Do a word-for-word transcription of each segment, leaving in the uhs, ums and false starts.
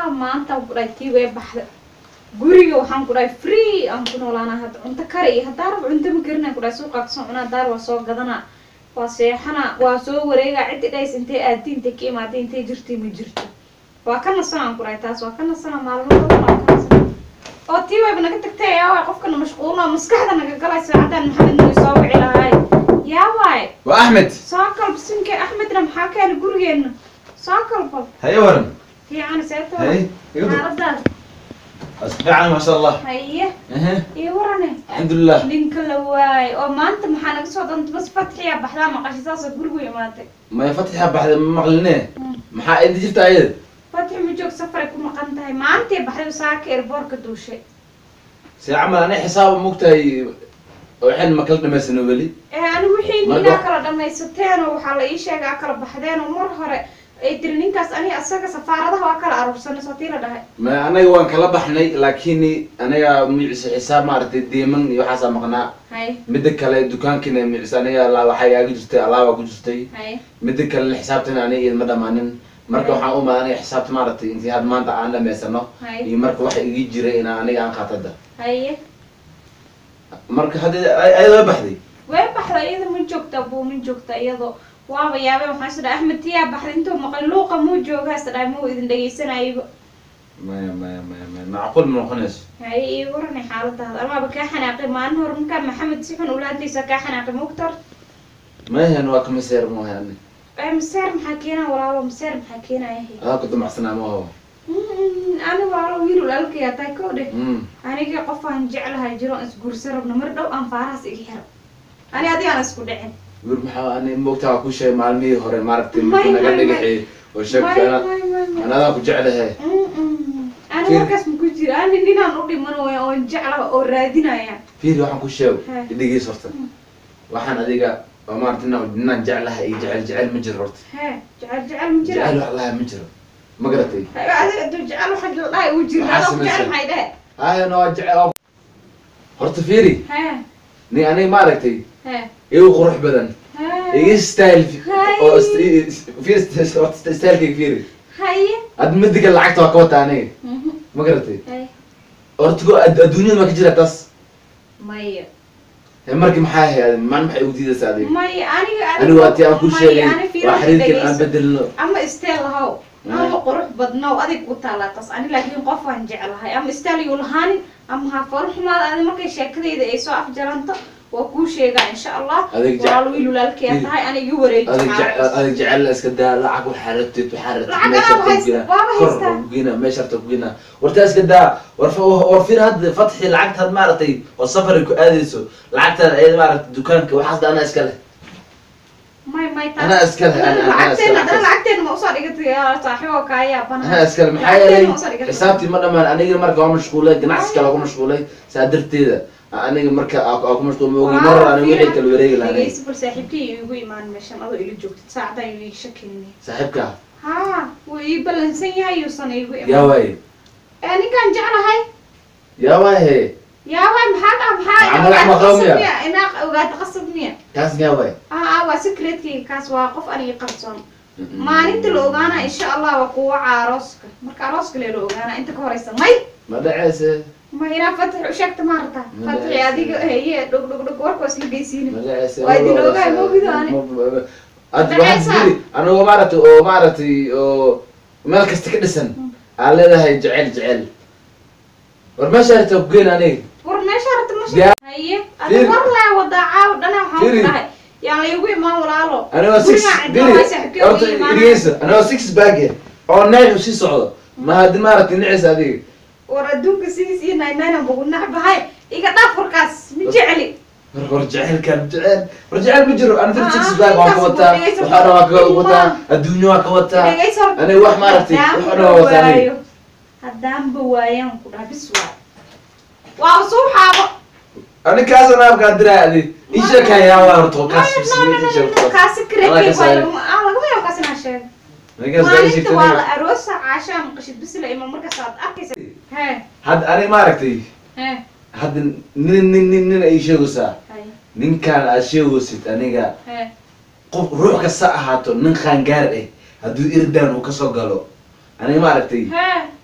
ما أنت بريتي ويبحر guriga waxaan ku dhahay free aan ku noolaana had cunto kari hadaa rab cunto ma garina ku dhahay suuqa ka socona daar waa soo gadana waa seexana waa soo wareega cid dhays intee aadinta ka imaad intee jirtay ma jirto waa kana sanaan ku dhahay taas waa kana sanaa maalmo waa kana sanaa oo tii way naga tagtay yaa qofkana mashquulna maskaxda naga galay saacadan maxamed noo soo wici lahaay yaa waay waa Ahmed soo kalbsinka Ahmedna maxaa keen gurigeena soo kalbal haye waran fiican seeto haye xaaladda أسمع ما شاء الله. هيه. اها. إيه وراني. الحمد لله. لينك لواي أو ما أنت محنك صوت أنت بس فتحي بحلا ما قاش يساس قرقوي ماتك. ما فتحي بحلا ما قلناه. محا أنت جبت عيد. فتحي مجوك سفرك وما قنتهاي ما أنت بحلا ساكر بورك دوشي. سيعمل أنا حساب مكتاي وحين ما كلنا مسنو بلي. إيه أنا وحين هنا كلا دم يستين وحلا إيشة أكل بحدين ومرهرة. إدرينين كاس أنا أساق سفارة ده وأكل عروس سنة سطيرة ده. ما أنا يوان كلا بحني لكني أنا ميعس حساب مارت ديمن يحاسب مقنع. هاي. مدك كلا الدكان كنا ميعس أنا لا وحياة جستي الله وجستي. هاي. مدك كلا الحساب تنا أنا المدى مانن مركو حقوم أنا حساب مارت أنت هاد ما أنت عندنا مثلا. هاي. مركو واحد يجي جرينا أنا عن خاطر ده. هاي. مركو هذا أيضا بحدي. وين بحدي أيضا من جوكتا بو من جوكتا أيضا. واو يا بابا ما شاء الله أحمد تيا بحرينتو مقلوقة مو جوجها استدعي مو إذن دقيسنا أيوة ما ما ما ما معقول من خناس هاي ورني حالته هذا أنا بكا حناقي ما أنهر مكان محمد سيفن أولادي سكا حناقي مكتر ما هي نواك مسير مو هاني أي مسير محاكينا وراو مسير محاكينا هي آه كنت محسنا ما هو أنا وراو ويلو لالك يا تايكو ده أنا كي قفا هنجعلها يجرون اسقور سرب نمردو أنفارس إيهر أنا أدي أنا اسكو دعين يقول محا أنا موقتها كل شيء مع المية هوري ماركتي ممكن أقل نجحي وشك أنا أنا ذاك جعلها أنا ما كاس مكوجي أنا نينا نقولي منو يا جعله أورادينا يا فيري وحن كل شيء يدقي صرت وحن أديك ومارتنا ودنا جعلها يجعل جعل مجرد ها جعل جعل مجرد جعل والله مجرد ما قرأتي هذا جعله حق لا وجرد هذا جعل هيدا هاي أنا جعل هرت فيري ها ني أنا ماركتي ها يو قروح بدن يستاهل في في يستاهل كثير هاي أدمدك اللي عكت وقوتها أنا ما قرأتي أرتقو الدنيا ما كجرت تس ماي مركي محاهي ما نمحي وديدة سعدي ماي أنا أنا وقتي أنا كل شيء وحريد كل أنا بدل أما استاهل هاو أما قروح بدنا وأديك قطالة تس أنا لكن قفوا نجعلها أما استاهل يولهاني أما هفرح ما أنا ما كيش كذا إذا يسوع في جرانته وكل شيء إن شاء الله والله ويلو لك يا تهاي أنا يوريج هذا جعل أسكده لعب وحرتت وحرت بينا ما شرت بينا ورتاس كده ورفع ورفير هاد فتح العقد هاد مارتي والسفر يكاديسو العقد أي مارت دكانك وحصد أنا أسكله ماي ماي أنا أسكله أنا أنا أسكله أنا العقدين ما وصل قلت يا صاحبي وكايا بنا أنا أسكله محايا حسابتي مرة ما أنا يجي مرة قام مشغولة جناس كلا قام مشغولة سادرت كذا أنا مركا أكو مشغول موجي مرة أنا ويحي كالوريج لأني. إيه سبر صاحبتي يقول ما نمشي أضو إلى جوك ساعة يشكلني. صاحبك؟ ها ويبلنسين يا يوصل يقول. يا واي. أنا كان جعله هاي. يا واي. يا واي محاك محاك. عمل عم خامية. أنا وقاعد تقصدني. كاس يا واي. آه آه وسكرتي كاس واقف أنا يقرصون. ما أنت لوجانا إن شاء الله وقوة عروسك. مرك عروسك اللي لوجانا أنت كوريسة ماي. ما دعسه. ما هنا فتح وشكت مرتا فتح هذه هي دق دق دق ورك وصل بيسين وايد لوجا مو كذا أنا أنت واحد أنا ومارتي ومارتي ومالك استكدسن على ده هي جعل جعل ورما شرت وبقينا نيجي ورما شرت مش هي أنا مرة وضعها ودنا وحاول يعني يقول ما ورالو أنا وسكس ديري أنا وسكس باقي أو نايم وشي صعود ما هاد مارتي نعس هذه وردوك سيسي نايمانا بقولنا بهاي إيجا دافر كاس من جعلي رجعل كان رجعل رجعل بجرو أنا في سكس باك وقوتها وحنا وقوتها الدنيا وقوتها أنا واحد ما عرفتي وحنا وثاني هدام بوايان كلها بسوا وأصوب حابة أنا كاس أنا أبغى أدري هذه إيش كان يا وارتو كاس كاس كريكي ولا أنا ما يوكاس ناشين ما أنت والله أروس عشان قشيت بس لا إما مركز صاد أكيس ها هاد أنا ما عرفتي ها هاد نين نين نين نين أي شيء وسا نين كان أشياء وسيت أنا جا قف روح كساء هاتو نين خان جار إيه هادو إردان وكسر قالوا أنا ما عرفتي ها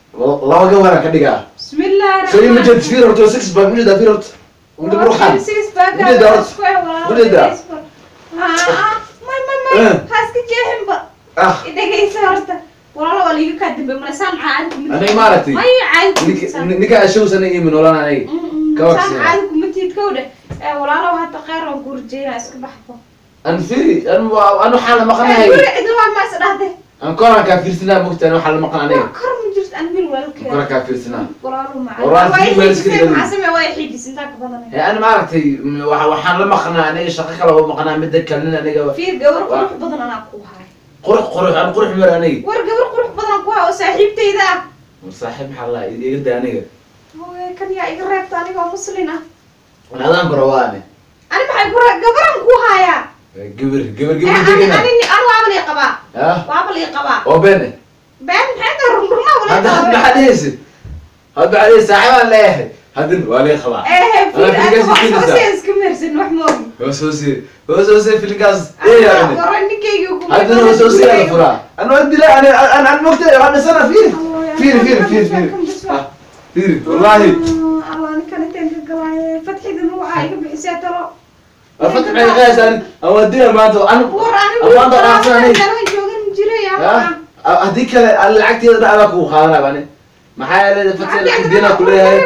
الله جوهرة كديجا بسم الله سوي مجد فيرو تو سكس باك مجد فيرو مجد بروحان سكس باك مجد دارت مجد دار ها ما ما ما هاسك جاهم بقى اه إذا جاي سهرت والله ولا يقعد بمرسام عاد أنا إمارتي ما يعاد نك نك أشوف سنة إيه من ولا أنا إيه كوكسي عاد كمتي تكوده والله لو هتقرر وقرجينا اسك بحبه أنا في أنا أنا حالة ما قناعي أقول إذا ما سرده أنا كورا كافير سنة مقت أنا حالة ما قناعي كرم جرت أنا بيل ولا كذا كورا كافير سنة والله معي والله في مالس كده حاسمة واحد سنتك بدنا يعني أنا ما عرفتي وحنا لما قناعي شقيق لو ما قناعي مدة كلنا أنا في الجور قروح بدنا أنا أقوها قروح قروح أنا قروح مراني ورجور قروح بدنا أقوها وصاحبتي ذا صاحب حلا يقد أنا هو كان يا إقرب تاني قام مسلنا أنا هذا برواني أنا ما حقول جبر أقوها يا جبر جبر جبر أنا أنا أنا أنا وعمل قبا ها وعمل قبا وبينه بين هذا رمرنا ولا هذا هذا حديث هذا عليه ساعة ولا إيه هذا ولا خلاص إيه في أنا وسوسيس كمرسن محمود وسوسي وسوسي في القاز إيه يعني وراني كي يقول هذا وسوسي على فرا أنا ودي لا أنا أنا أنا مقتنع أنا سنة فيه فيه فيه فيه فيه فيه والله الله أنا كانت تنقل فتحي ذنوب عايق بحسيت ترى فتح معي غاز أنا أوديها ما تو أنا وراني أنا أنا أصلا أنا جوجن جري يا هذيك العقد هذا أنا كو خالنا بني ما حيل فتح الدنيا كلها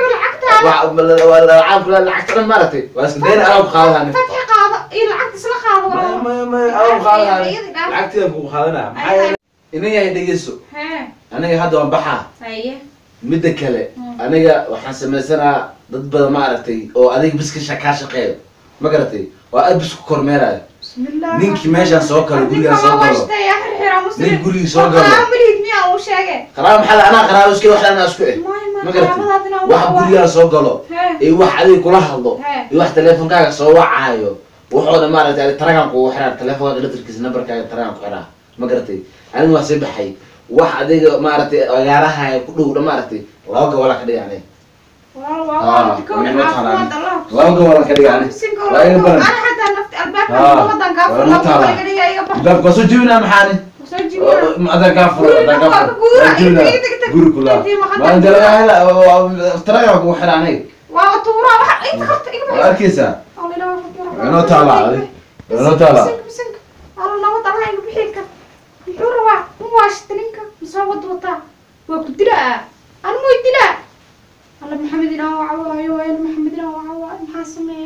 ولا عارف لا العقد أنا مرتي بس الدنيا أنا بخالها فتحي قاضي إيه العقد سلا قاضي ما ما ما أنا بخالها العقد أنا بخالنا ما حيل إني هي دقيسو أنا هذا وانبحا أيه مدة كله أنا وحنا سمعنا ضد بدل ما عرفتي أو أديك بس كشكا شقير ما قرتي وأدبس كورميرا بسم الله نينك ماشي سوكر وقولي سوكر نينك قولي سوكر عمري مية وشاقة خراب محل أنا خراب وسكي واحد أنا أسكت ما قرتي واحد قولي سوكر إيه واحد عليه كله حظه إيه واحد تلفون كاك سوا عايو وحوده ما عرفتي على ترى كان كوا حرام تلفون قلت لك نبر كاك ترى كان حرام ما قرتي أنا ما سبحي واحد adiga maartay agaaraha ku dhow dhamaartay laba gobol ka dhigay waaw waaw laba gobol ka dhigay ana hada nafti albaabka wadan gaafur laba gobol ka dhigay albaabka soo jibina maxaani soo jibina ada gaafur ada gaafur guri kula ma andala hala taraga ku xiraanay waaw tuura wax inta qabta iga arkisa ana taala ana taala ana laba taala iga bixika يحوروا مواش تنينكا مسوود وطا وكدلا أنا مو يدلا الله محمد نا وعوا أيوة محمد نا وعوا محاسمة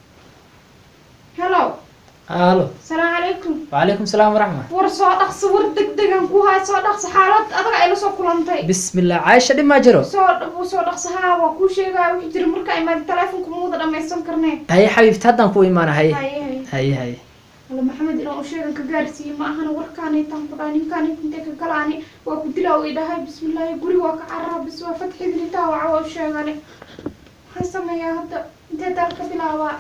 هلو هلو السلام عليكم وعليكم السلام ورحمة ورصاد أخس ورد دق دق كوها صاد أخس حالات أدرى إلى سوق كلامتي بسم الله عايشة دي ما جرو صاد وصاد أخس ها وكل شيء قاعد يجري مركا إما التلفون كمودة لما يسكرني هاي حبيبتي هذا نكوي معنا هاي هاي هاي هاي والله محمد إنه أشياء كجارسي ما أنا وركاني تنقلاني كاني كنت كلاني وكدلا وإذا هاي بسم الله يقولي وكعرب بس وفتح لي تاوع وأشياء يعني حسنا يا هذا أنت تلك بلاوا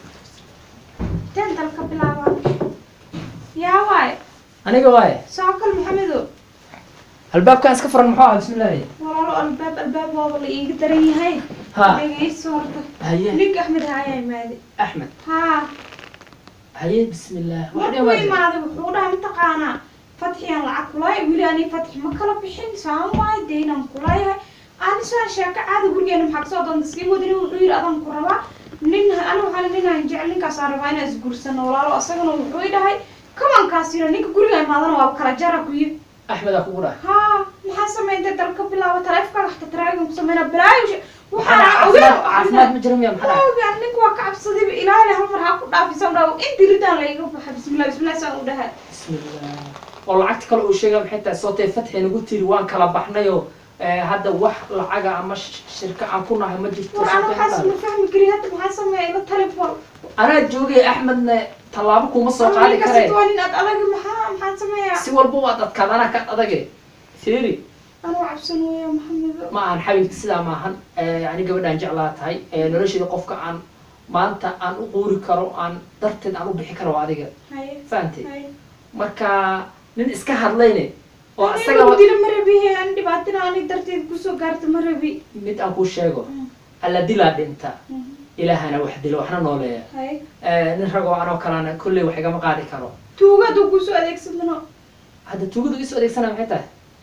أنت تلك بلاوا يا واي أنا جواي ساكل محمد الباب كان سكفر المحاول بسم الله والله الباب الباب والله يقدرني هاي ها إيه صورته هيا ليك أحمد هاي مادي أحمد ها هيا بسم الله وحوي ما هذا وحورها متقانا فتحي أنا عقلاي ولاني فتح مكلا بحين سام واي دينا مكلاي أنا سوى شاكا عاد أقول أنا محق صوت نسكين ودري ونير أدم كربا نينها أنا وحنا نينها نجعل لك أصار فاينا أزقور سنة ولا لو أصلا وحوي ده هاي كمان كاسيرا نيك قولي ما أنا وابكرا جرا كوي أحمد أخونا ها محاسة ما أنت تركب بلا وترافق حتى تراجع مسمينا براي وش وحنا عفمات مجرم يا محمد أو يعني نك واقع بصدي بإلهي هم راح أقول في سمرة وأنت ردان لا يقف بسم الله بسم الله سأقول ده بسم الله والله عكت كل أشياء محتاج صوت فتح نقول تروان كلا بحنايو هذا وح العجا مش شركة عم كنا هم جبت أنا حاسة ما فهم كريهات وحاسة ما إلى التليفون أنا جوجي أحمد طلابك ومصر على كره أنا كسيتوني أتأذى محام حاسة ما سوى البوات كذا أنا كأذى ثيري أنا وعبسن ويا محمد ما عن حبيبتي سلا ما هن يعني قبل أن جعلات هاي نرشيد قفك عن ما أنت عن أقول كرو عن درت عن أبي حكرو هذيك فهمتي مركا من إسكهر ليني وأستغل ودي لما ربيه عندي بعدين أنا درت كوسو قارت مربي مت أقول شيء الذي لا بنتا إلهنا وحده لو إحنا نوليه نرجع عنه كلنا كل واحد ما قاعد كرو توجد كوسو أديك سنة هذا توجد كوسو أديك سنة متى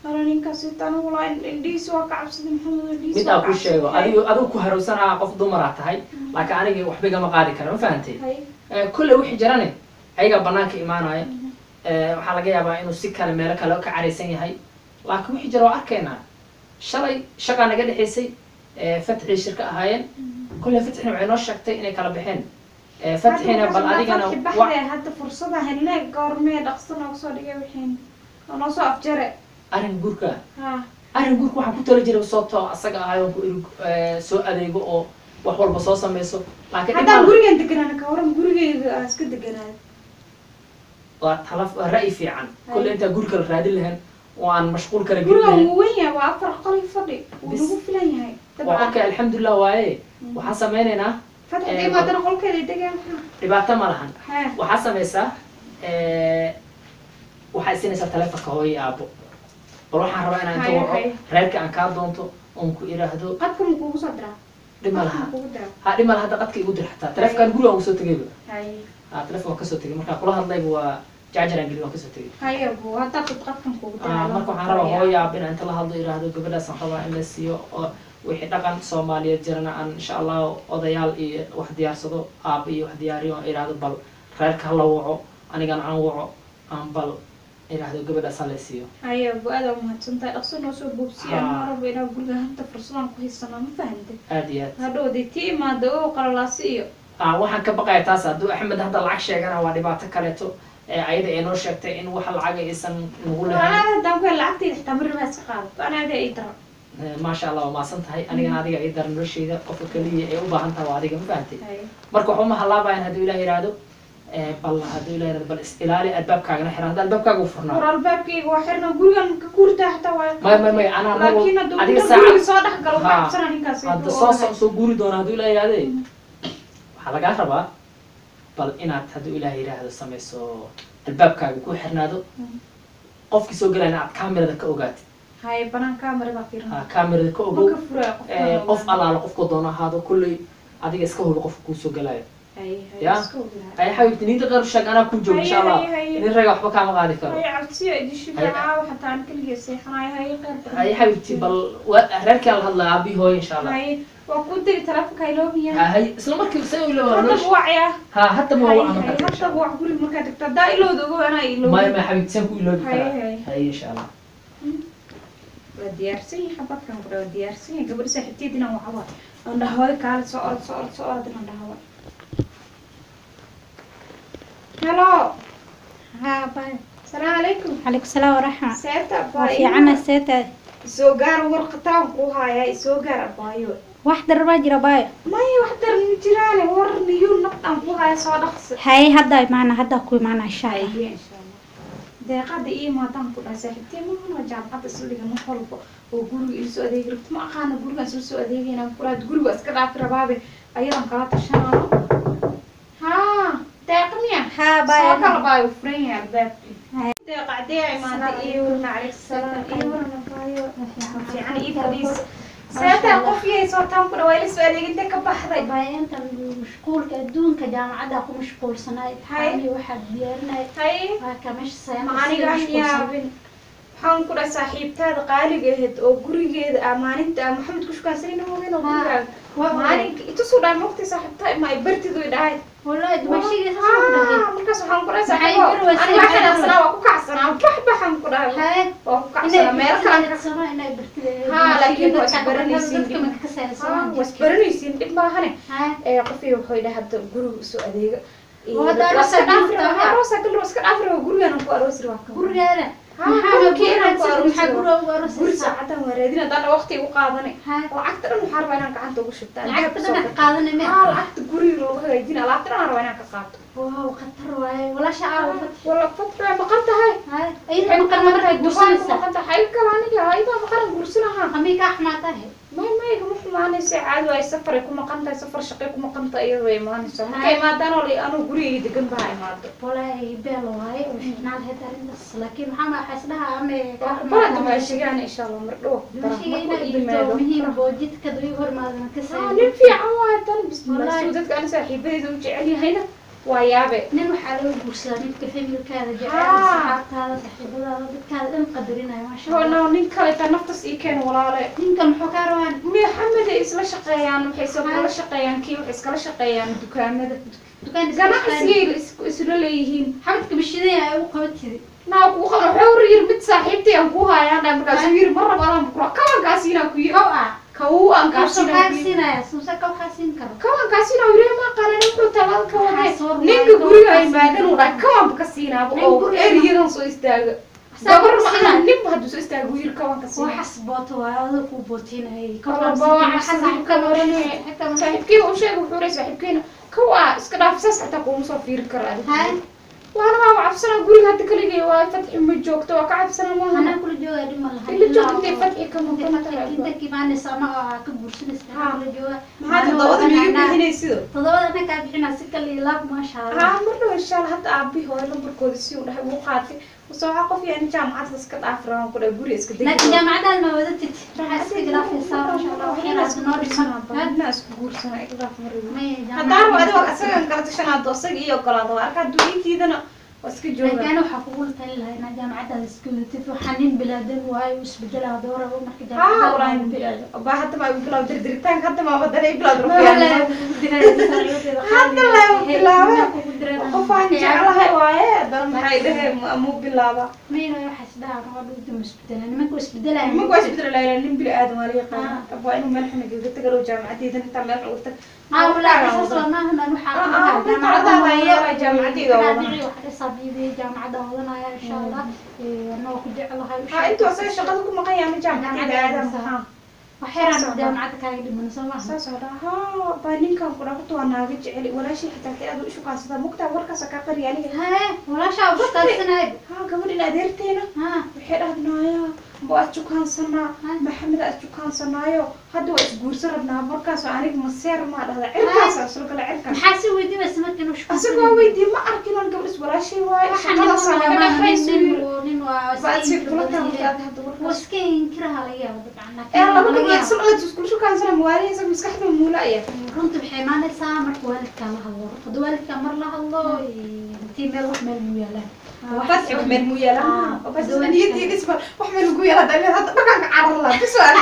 أنا نينكاسي تانو والله إنديس واقع بسيط محمد إنديس mid aan ku sheego adigu adigu ku harowsanaa qof dumar ah tahay laakiin aniga waxba igama qaadi karo ma fahantay ee kulli wixii jirane ayaga banaanka imaanaya ee waxa laga yaabaa inuu si kale meel kale ka careysan yahay laakiin wixii jira waa arkaynaa shalay shaqa naga dhaxaysay ee fatxi shirka ahaayeen kulli fatxina waxay noo sheegtay inay kala baxeen ee fatxina bal adigana waa hadda fursada helnay goormee dhaqsan oo soo dhigay wixii oo soo afjare arin gurka ha arin gurka waxaan ku tala jiray soo too asaga ahayo ku soo adeego oo wax walba soo sameeyso laakiin hadda gurigan deganaan ka waran gurigeeda iska deganaan waa talaf ra'yi fiican kulli inta gurka la raadin lahayn oo aan mashquul kala gelin guriga uu weyn yahay waa afar qol fadhi uu ugu filan yahay waa okay alxamdulillah waaye waxa sameeynaa fadhi badan qolkeeda degan dhibaato ma lahan waxa sameeysaa ee waxa isinaysa telefonka hooyo aabo bal waxaan rabaa inaan inta waco reerka aan ka doonto oo ku iraahdo qadka ma kugu soo diraa dhima laha ha dhima laha qadka igu dir xataa telefonkan guriga aan soo tagay hay ha telefonka ka soo tagay marka kula hadlay waa jaajaran guriga ka soo tagay hay abo hadda qadkan kugu diraa marka waxaan rabaa hooyo aabo inaan inta la hadlo iraahdo gabadhaas aan rabaa in la siiyo oo wixii dhaqan Soomaaliyeed jirana aan insha Allah odayaal iyo wax diyaarsado aabo iyo wax diyaariyo iraahdo bal reerka la waco aniga aan waco aan bal iraahdo gabadha saleysiyo hayo aad u mahadsantahay dhaqso noo soo boobsiya ma rabo inaan guriga hanta fursadan ku haysana ma fahantay aad iyo aad hadhow deetii maado oo qalalaasi iyo ah waxaan ka baqayaa taas haduu Axmed hadda lacag sheegana waa dhibaato kaleeto ee ayada ay noo sheegtay in wax lacag aysan nagu lahayn ana hadda ku lacagtii xitaa mar ma isqaad ana aad ay dara ma sha Allah ma san tahay aniga adiga ay dar noloshayda qofka kaliya ay u baahan tahay adiga ma fahantay marka waxa ma halaabayn haduu Ilaahay yiraahdo bal hadii la yiraahdo bal ilaali albaabkaaga xiraan hadda albaabkaaga u furnaa war albaabkayga waa xirna gurigan ka kuurta xataa waa ma ma ma ana laakiin adiga saacad soo dhax gal waxa qabsana ninkaas hadda soo soo soo guri doona hadii la yiraahdo waxa laga rabaa bal inaad hadii Ilaahay yiraahdo sameeyso albaabkaaga ku xirnaado qofkii soo galayna aad kaamirada ka ogaatid hay banaan kaamirada fiirin ha kaamirada ka ogow ee qof alaala qofku doona ahaado kulli adiga iska hubi qofku ku soo galayo يا أي حبيبتي نيجي غير شق أنا كل جوب إن شاء الله نرجع وحبة كام غادي كرو أي عرفتي أدي شو بيعه وحتى عن كل جسي هاي هاي غير أي حبيبتي بل وهرك على هلا أبي هو إن شاء الله هاي وكنت تلفك هاي لو هي هاي إسلام كيف سوي له حتى بوعية ها حتى ما هو حتى بوع كل مكان تبدأ إلو دو أنا إلو ما ما حبيبتي سامكو إلو هاي هاي هاي إن شاء الله وديارسي حبك كم برا وديارسي قبل ساعتين دينا وحوار أنا هواي كارد سؤال سؤال سؤال دينا هواي هلو ها باي السلام عليكم عليكم السلام ورحمة سيتا باي في عنا سيتا سوغار ورقتان كوهايا سوغار بايو واحدة الراجل بايو ما هي واحدة الجيران ورني يون نقطان كوهايا سو دخس هاي هدا معنا هدا كوي معنا إن شاء الله إن شاء الله deeqada ii maadaan ku dhahay saaxiibtay ma jaamacada isliga ma xolbo oo guriga ii soo adeegay ma aqaana guriga soo soo adeegayna kuraad guriga iska dhaaf rabaabe ayadan kala tashanaano ha deeqniya ha baay soo kala baay free albaab deeq cadee ay maanta ii warna alaykum salaam ii warna baayo fiican ii fadhiis ساعتها قفيه صوتهم كنا ويلس وأديك أنت كبحري باي أنت مشغول كدون كجامعة دا كم مشغول سناي حامي واحد ديارنا هاي كمش سيم معاني غنيا بين حن كنا صاحب تاد قالي جهد أو قري جهد أمانة محمد كش كان سنين هو وين وين معاني إتصل على مقطع صاحب تاد ما يبرت ذو يدعي والله دمشق ها مركز حن كنا صاحب أنا واحد أصلا وكوك عصنا وكحب حن كنا هاي وكوك عصنا ما يركل عصنا هنا يبرت ها لكن واسبرنيسين واسبرنيسين دب ما هني قفيه وحيد هذا جرو سو أديك وهذا روس كافر ها روس كل روس كافر وجرو أنا كواروس رواك جرو أنا ها كيرا كواروس جرو كواروس جرو ساعة وردينا ده وقتي وقاضني وعكت أنا محارب أنا كعنت وشفت أنا عكت أنا قاضني ما ها العكت جرو اللي هيدينا العكت أنا روينا كقاط واو خطر واي ولا شعار ولا فترة مقطع هاي هاي أي مقطع مرة جرسنا مقطع هاي كلامي هاي ده مقطع جرسنا ها أمي كأحمد تاهي ما ما يقوم معنا ساعات واي سفر يكون مقنطة سفر شقي يكون مقنطة أيوة ما نسمع كي ما دانو لي أنا قري يدقن بهاي ما ده ولا يبيعوا هاي وإحنا على هذا بس لكن محمد حسنها أمي بعد ما يشجعنا إن شاء الله مرلوه ماشي هنا يبدو مهم بوجد كذا يهور ما ذا كسر آه نفي عواد أنا بس والله سودت كان ساحبي ذو جعلي هنا ويابي نين وحالو بورسا نين كفيميل كذا جاء صحابتها صاحبتها dadkaada dhan qadarinayo ma sha Allah nin kale ta naftas ii keen walaale ninkan muxuu ka rabaan Maxamed ay isla shaqeeyaan waxay soo kala shaqeeyaan kii wax iskala shaqeeyaan dukaamada dukaan ganacsiga isla leeyihiin xabadka bishideen ay u qabatay naa ku qoro xawr yir mid saaxiibtay aan ku haayaan markaas yir marrab aan ku kawan kaasina ku yir كو أن كاسينا سوسة كو كاسين كرو كو أن كاسينا ويري ما قال نحو تلال كو هاي نينك غوري هاي مادن ودا كو أن بكاسينا أو إيريان سو استاغ دبر ما أنا نيم هادو سو استاغ وير كو أن كاسينا وحسبوت وهذا كو بوتين هاي كو بوا حسب كمرني صاحبكي وشيء وحوري صاحبكينا كو اسك دافسس حتى كو مسو فير كراد هاي وانا ما عبسنا غوري هاد كليغي واي فتحي ما جوجتو waa ka cabsana ma ana kula jooga dhima lahayn ila joogtay fatxi kama inta kimaane sama ka bursanaysa kula jooga maxaa todobada miyu bixinaysido todobada ana ka bixina si kale ilaab ma sha Allah ha marno insha Allah hadda aabi hooyo lambarkooda si uu dhahay uu qaatay soo qof yani jaamacad iska dhaafraan ku dhahay guri iska degay laakiin jaamacada ma wadatid waxa iska jilaafaysaa insha Allah waxina noo dhisan hadna isku guursana ay dhaaf maray hadda hadda wada wax asaga kala tashanaad asaga iyo kalaado arka duulikiidana واسكي جوجا كانوا حقول تلا هنا جامعة السكولتي وحنين بلادن وهاي وسبدلها دورة ومركز جامعة اه وراين بلاد أبا حتى ما يقولوا در درتان حتى ما بدنا يبلاد رفيع حتى لا يبلاد وفان جعلها هواية ده ما هيده مو بلاد مين راح يسدها أنا ما بدي مسبدلها أنا ما كويس بدلها ما كويس بدلها لا لين بلاد مريقة أبغى إنه ملح نجيب تقولوا جامعتي إذا أنت ملح قلت ما ولا أساس ما هنا نروح على جامعة هي جامعتي صبيبي جامعة دولنا إن شاء الله أنا وكل الله ها أنتوا أصلا شغلكم مقيم جامعة هذا وحيران جامعة كايد من سما ساسا ها باين كان كنا كنتوا أنا جعلي ولا شيء حتى كذا شو كان صدا مكتب وركا سكاكر يعني ها ولا شيء بس كان ها قبل إن أديرتينا ها وحيران هنايا بوات شو كان صنع محمد شو كان صنعيه هذا وش جورس ربنا وركا سوانيك مسير ما هذا عركا سأسلك العركا حاسي ودي بس ما كانوا شو أسلك ودي ما أركنا قبل ولا شيء واي خلاص ما نين ونين واسيب كلها وسكين كرها ليا ودعنا يلا بقول لك سؤال كل شو كان سنة مواري سب مسكحت من مولاية كنت بحيمان سامر والدك الله الله خد والدك مر له الله تي مل وحمل مويلا فتح وحمل مويلا بس نيتي اسمه وحمل مويلا ده هذا ما كان عرلا بسؤال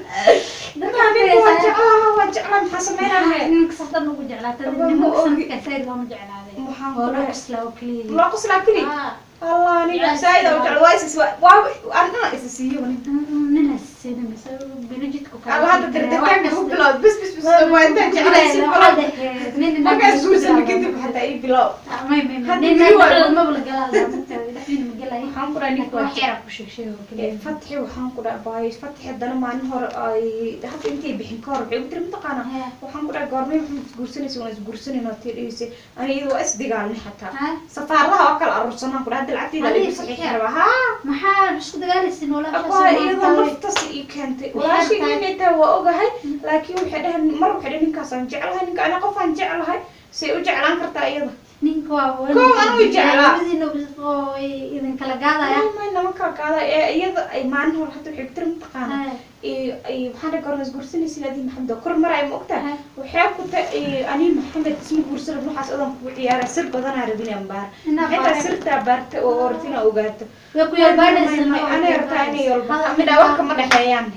ده كان وجعها وجعها محسمينها هي إنك صدق إنه وجعلها تدري إنه مقسم كثير ما وجعلها محمد ولا قصلا وكلي لا قصلا كلي الله ني سايده وجعل وايس وانا اساسيه من السينما بس بنجيتكم الله هذا ترتكب هو بلاد بس بس بس ما انت جعلها من ما كان سوس اللي كنت حتى اي بلاد ما ما ما ما بلقى هذا دحين مقلها waxaan ku raani ku xira ku sheegshay oo kale fatxi waxaan ku dhaabay fatxi hadana maalin hore ay hadda intay bixin ka hor waxay u tirin taqaana waxaan ku dhaay goormay waxaan guursanaysaa waan isguursanayna tiiraysi aniga waa isdigaalnay xataa safaaraha oo kala arursanaan ku dhaay lacagtayda ay saxiix raba ha maxaa isku dagaalaysin wala abaa iyada naftas ii keentay walaashii inay taa waa ogahay laakiin waxay dhahan mar waxay dhahan ninkaas aan jeclahay ninka ana qof aan jeclahay say u jeclaan kartaa iyada ninka waa ko anu jeclaa idin oo idin kala gaadaya ma nama kala gaadaya iyada ay maalin hore hadda waxay tirin taqaana ay waxaan goorma isguursanaysin adii maxamed kor maray ma ogtahay waxay ku tahay ani maxamed isma guursan waxaas adan ku ciyaara sir badan aan rabin aan baar inta sirta baarta oo ortina ogaato way ku yalbaanaysan ana yartaa inay yalbaa mid wax kama dhaxeeyaan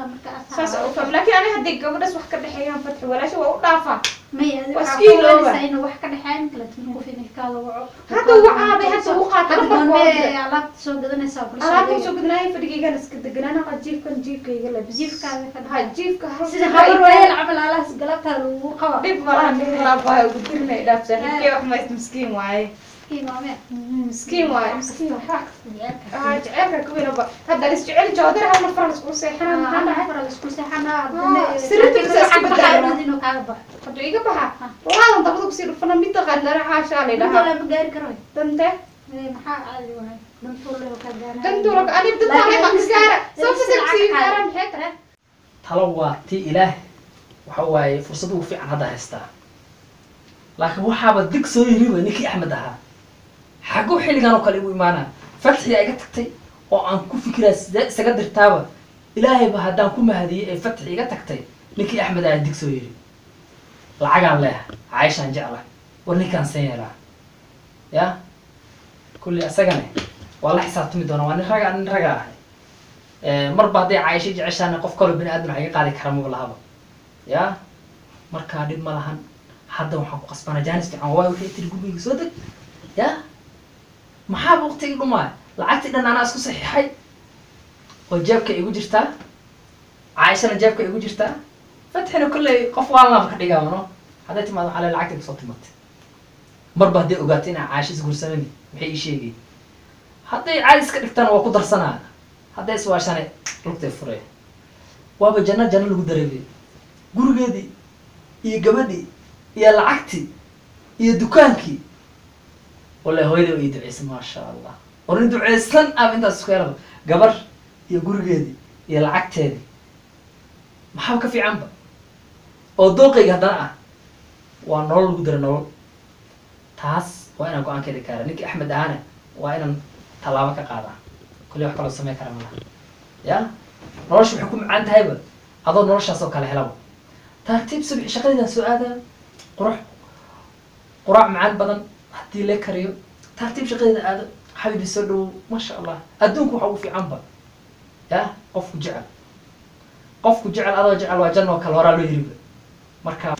saas oo faham laakiin ana hadii gabadhaas wax ka dhaxeeyaan fatx walaasha waa u dhaafaa may adiga inuu wax ka dhaxeyn kala tin ku fiin kaada waco hada wacaabay hada u qaata markii alaab soo gadanaysa ku alaab soo gadanay fadhigayga iska deganana qajiifkan jiifkayga la jiifkaada ka ha jiifka sida habar weel amal alaas galabta lagu qaba dib wala dib wala baa ugu dirnay dhaafsan kee wax ma miskiin waaye miskiin waaye miskiin waaye miskiin ha ha jecelka kuwina ba hada is jecel joodar hal nafar isku seexana maxaa dhacay nafar isku seexana sirta iska badalay inuu kaaga bax hada iga baxa walaa dabadu ku sii dhufana mid qadara xaasha leedahay wala ma gaari karo dante maxaa caadi waay dantuulo ka gaana dantuulo ani dadka ma gaara soo fasirsi gaara maxay talo waa ti ilaah waxa waaye fursad ugu fiican hadda haystaa laakiin waxaaba dig soo yiri ninkii Axmed ahaa xagu xilligan oo kale u imaana fatxi ay ka tagtay oo aan ku fikiraa sida isaga dirtaaba ilaahay ba hadaan ku mahadiyay ay fatxi iga tagtay ninkii Axmed ayaa dig soo yiri lacagaan leeyahay Aisha jecla war ninkaan san yeelaa ya kulli asagane waa la xisaabtami doonaa waa nin raga nin raga ahay marba hadday caaisho jeceshaana qof kaloo bini aadan waxa iga qaadi kara maba lahaba ya markaa dhib ma lahan hadda waxaan ku qasbanaa jaanis fiican waa waxay tiri gurigayga soo deg ya maxaa waqtiga dhumaa lacagtii dhan anaa isku saxiixay oo jeebka igu jirtaa caaishana jeebka igu jirtaa fatxina kolley qof waalnaaba ka dhigaano hadday timaado waxaa le lacagta kusoo timatay marba hadday ogaato inaa caaisho isguursanani maxay ii sheegay hadday caadi iska dhigtana waa ku darsanaa hadday iswaashane lugtay furee waaba janno janno lagu dareemay gurigeedii iyo gabadhii iyo lacagtii iyo dukaankii wallahi hooyadii way ii duceysay maasha allah war nin duceysan ama intaas isku helaba gabar iyo gurigeedii iyo lacagteedii maxaa ka fiicanba oo dooqayga haddana ah waa nolol lagu dara nolol taas waa inaan go-aankeeda gaara ninkii axmed ahaane waa inaan tallaabo ka qaadaa kulli wax kaloo samey kara malaha ya nolosha waxay ku macaan tahayba adoo noloshaas oo kale helaba tartiib subixi shaqadeedaan soo aadaa qurux quraac macaan badan haddii la kariyo tartiib shaqadeeda aado xabiibi soo dhawow maasha allah adduunku waxa ugu fiicanba ya qofku jecel qofku jecel adoo jecel waa janno kale horaa loo yiriba marka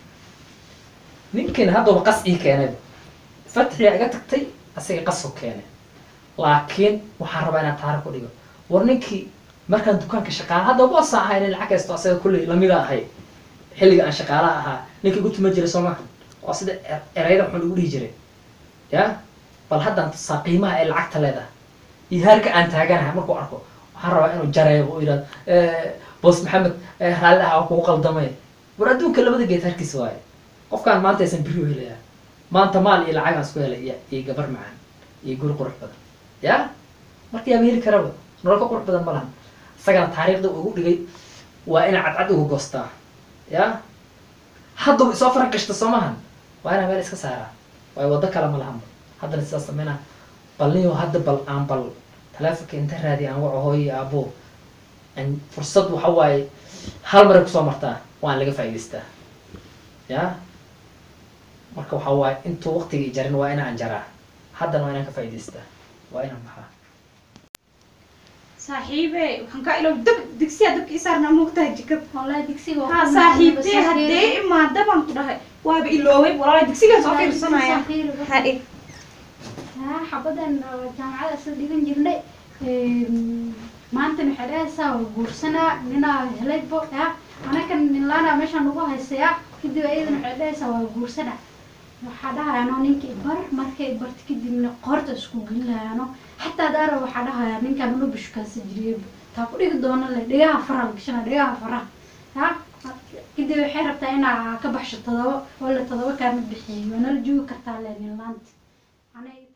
ninkan haddaba qas ii keenayba fatxiyaa iga tagtay asaga qasoo keenay laakiin waxaan rabaa inaan taariikh ku dhigo war ninkii markaan dukaanka shaqaala hadda ugu asaa ahay nin lacag haysto asaga kulley lamida ahay xilliga aan shaqaalaha ahaa ninkii igu tuma jiray soo maha waa sida erayada waxaan ugu dhihi jiray ya bal haddaan tusaa qiimaha ay lacagta leedahay iyo haarka aan taaganahay markuu arko waxaan rabaa inuu jareebo oo yidhahdo boos maxamed raalli ah oo kugu qaldamay war adduunka labada geed harkiisa waaye qofkaan maanta aysan biri u helayaa maanta maal iyo lacag aan isku helay iyo iyo gabar macaan iyo guri qurux badan ya marka yaaba heli karaba nolol ka qurux badan ma lahan isagana taariikhda ugu dhigay waa inaa cadcad uga goostaa ya haddaba isoo fara gashta soo mahan waa inaa meel iska saaraa waayo waddo kale ma lahanba haddana sidaas sameynaa bal niyo hadda bal aan bal taleefonka inta raadi aan waco hooyo iyo aabbo fursad waxa waaye hal maray kusoo martaa waan laga faa'idaystaa ya marka waxa waaye intuu waqtiga ijarin waa inaan jaraa haddana waa inaan ka faa'idaystaa waa inaan baxaa saaxiibe waxaan ka ilow dab digsiya dabka isaarna moogtahay jikad wallahi digsiga ha saaxiibtee haddee imaada baan ku dhahay waaba ilooway walaala digsigaa soo fiirsanaya hadhi ها حبدا جامعة سديدن جرني maanta maxay dhahaysaa guursana nina helaybo ya anakan ninlaana meeshaan ugu haysaya kadib ayadana waxay dhahaysaa waa guursana waxaa dhahayaano ninkii bar markay barta kadibna qoorta isku gelinayaano xataa daara waxaa dhahaya ninkaan unu bishkaansi jiriyay taa ku dhigi doona le dhigaha faraha gashana dhigaha faraha ya kadib waxay rabtaa inaa ka baxsho todoba wala todoba kaama bixiyo waana la joogi kartaa le ninlaanta anay